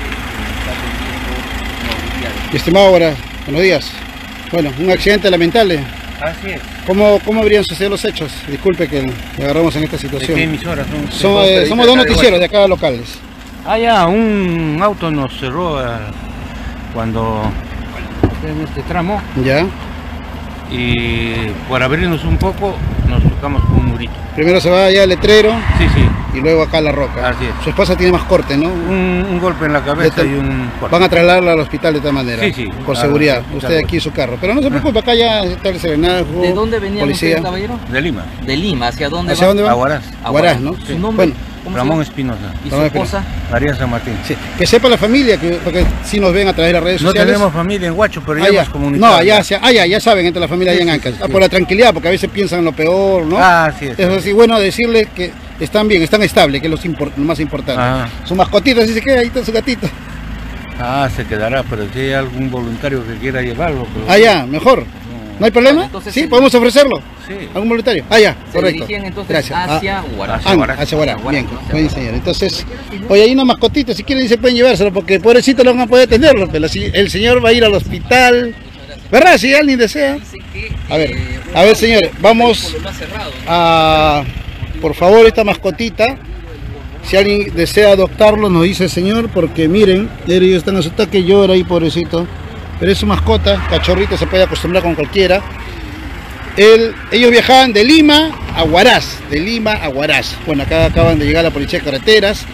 Estimado ahora, buenos días. Bueno, un accidente lamentable. Así es. ¿Cómo habrían sucedido los hechos? Disculpe que le agarramos en esta situación. ¿De qué emisora somos dos noticieros de acá locales. Ya, un auto nos cerró cuando en este tramo. Ya. Y por abrirnos un poco nos tocamos con un murito. Primero se va allá al letrero. Sí, sí. Y luego acá a la roca. Así es. Su esposa tiene más corte, ¿no? Un golpe en la cabeza y un corte. Van a trasladarla al hospital de tal manera. Sí, sí. Por seguridad. Usted aquí su carro. Pero no se preocupe, acá ya está el serenazgo. ¿De dónde venía policía? usted, caballero? De Lima. De Lima, ¿hacia dónde ¿Hacia dónde va? A Huaraz. A Huaraz, ¿no? ¿Su nombre? Bueno, Ramón Espinosa. ¿Y su esposa? María San Martín. Sí. Que sepa la familia, porque si nos ven a través de las redes No sociales. tenemos familia en Huacho, pero ya hemos comunicado. No, ya saben entre la familia allá en Ancash. Por la tranquilidad, porque a veces piensan lo peor, ¿no? Sí es. Es así, bueno, decirles que están bien, están estables, que es lo más importante. Su mascotita, si se queda, ahí está su gatito. Se quedará, pero si hay algún voluntario que quiera llevarlo. Pero... ya, mejor. ¿No hay problema? Entonces, sí, podemos ofrecerlo. Sí. ¿Algún voluntario? Ya, correcto. Dirigían entonces Gracias. hacia Huaraz. Hacia Huaraz, bien, buen señor. Entonces, oye, hay una mascotita, si quieren se pueden llevárselo, porque pobrecito no van a poder atenderlo, pero el señor va a ir al hospital, ¿verdad? Si alguien desea. A ver señores, vamos a, por favor, esta mascotita, si alguien desea adoptarlo, nos dice el señor, porque miren, ellos están asustados, que llora ahí, pobrecito. Pero es su mascota, cachorrito, se puede acostumbrar con cualquiera. Ellos viajaban de Lima a Huaraz, Bueno, acá acaban de llegar la policía de carreteras,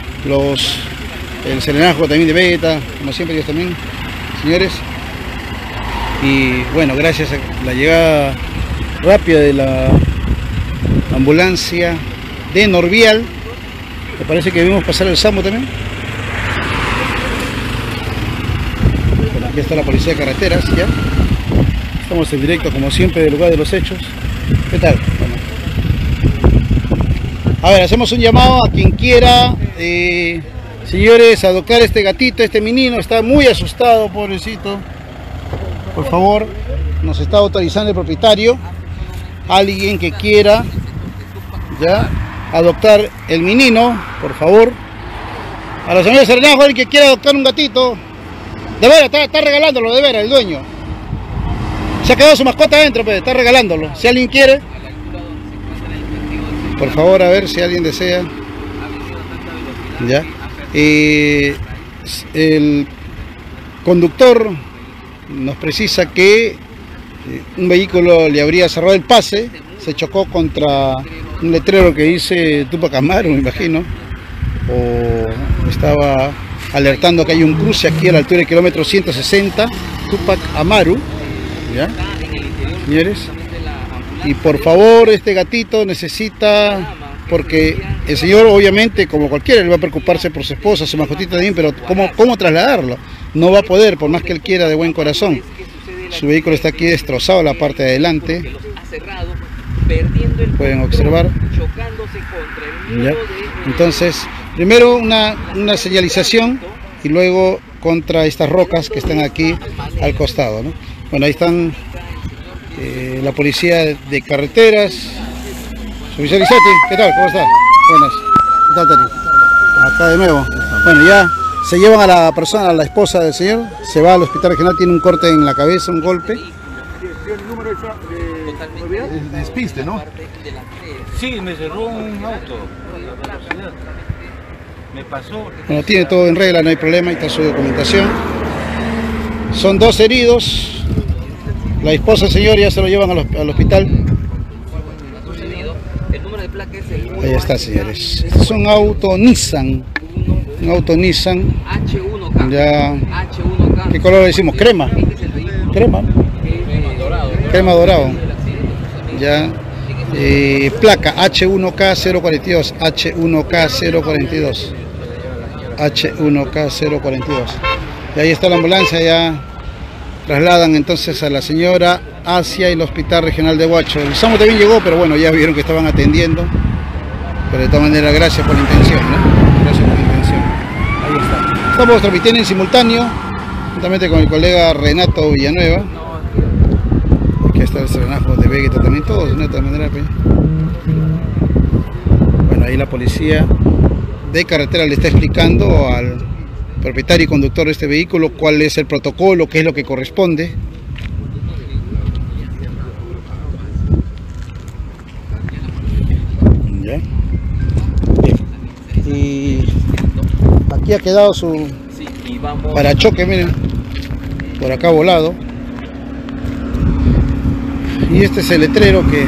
el serenazgo también de Beta, como siempre ellos también, señores. Y bueno, gracias a la llegada rápida de la ambulancia de Norvial, me parece que vimos pasar el SAMU también. Aquí está la policía de carreteras, ya. Estamos en directo, como siempre, del lugar de los hechos. ¿Qué tal? Bueno. A ver, hacemos un llamado a quien quiera, señores, adoptar este gatito, este menino. Está muy asustado, pobrecito. Por favor, nos está autorizando el propietario. Alguien que quiera, ya, adoptar el menino, por favor. A los señores serenazgos, alguien que quiera adoptar un gatito. De veras, está regalándolo, de veras, el dueño. Se ha quedado su mascota adentro, pero está regalándolo. Si alguien quiere, por favor, a ver si alguien desea. Ya. El conductor nos precisa que un vehículo le habría cerrado el pase, se chocó contra un letrero que dice Tupac Amaru, me imagino, o estaba alertando que hay un cruce aquí a la altura del kilómetro 160, Tupac Amaru, ¿ya? Señores, y por favor, este gatito necesita, porque el señor obviamente, como cualquiera, le va a preocuparse por su esposa, su mascotita también, pero ¿cómo trasladarlo? No va a poder, por más que él quiera de buen corazón. Su vehículo está aquí destrozado, la parte de adelante, pueden observar. ¿Ya? Entonces, primero una señalización y luego contra estas rocas que están aquí al costado, ¿no? Bueno, ahí están la policía de carreteras. Oficial Isati, ¿qué tal? ¿Cómo estás? Buenas. ¿Qué tal, Tati? Acá de nuevo. Bueno, ya se llevan a la persona, a la esposa del señor, se va al hospital regional, tiene un corte en la cabeza, un golpe. Despiste, ¿no? Sí, me cerró un auto. Me pasó. Bueno, tiene todo en regla, no hay problema, ahí está su documentación. Son 2 heridos. La esposa del señor ya se lo llevan al hospital. Ahí está, señores. Este es un auto Nissan. Un auto Nissan. Ya. ¿Qué color le decimos? Crema. Crema dorado. Ya. Placa H1K042. H1K042. H1K042. Y ahí está la ambulancia, ya trasladan entonces a la señora hacia el Hospital Regional de Huacho. El SAMU también llegó, pero bueno, ya vieron que estaban atendiendo. Pero de todas maneras, gracias por la intención, ¿no? Gracias por la intención. Ahí está. Estamos transmitiendo en simultáneo, juntamente con el colega Renato Villanueva. Aquí está el serenazgo de Vegeta también, todos, de todas maneras. Bueno, ahí la policía de carretera le está explicando al propietario y conductor de este vehículo, cuál es el protocolo, qué es lo que corresponde. ¿Ya? Y aquí ha quedado su parachoque, miren, por acá volado. Y este es el letrero que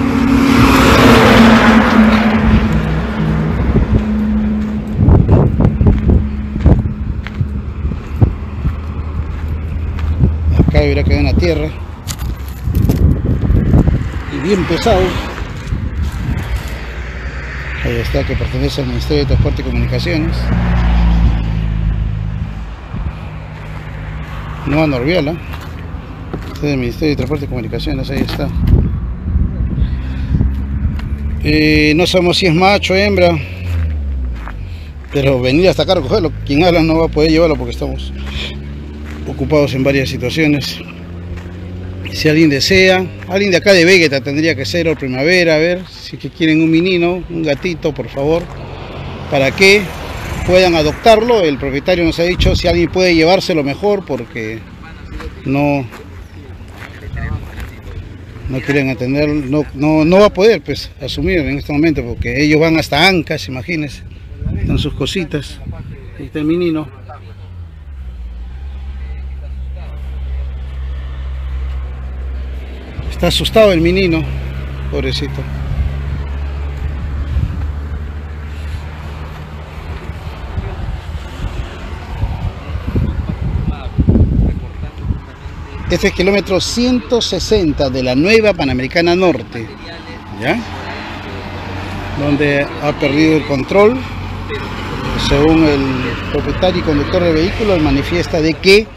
acá debería quedar en la tierra y bien pesado. Ahí está, que pertenece al Ministerio de Transporte y Comunicaciones. Nueva Norvial, ¿eh? Este es el Ministerio de Transporte y Comunicaciones, ahí está. No sabemos si es macho o hembra, pero venir hasta acá a recogerlo, quien habla no va a poder llevarlo porque estamos ocupados en varias situaciones. Si alguien desea, alguien de acá de Vegeta tendría que ser, o Primavera, a ver si que quieren un menino, un gatito, por favor, para que puedan adoptarlo. El propietario nos ha dicho si alguien puede llevárselo mejor, porque no quieren atender, no va a poder pues asumir en este momento, porque ellos van hasta Ancas, imagínense, con sus cositas. Ahí está el menino. Está asustado el menino, pobrecito. Este es el kilómetro 160 de la Nueva Panamericana Norte, ¿ya? Donde ha perdido el control. Según el propietario y conductor del vehículo, él manifiesta de que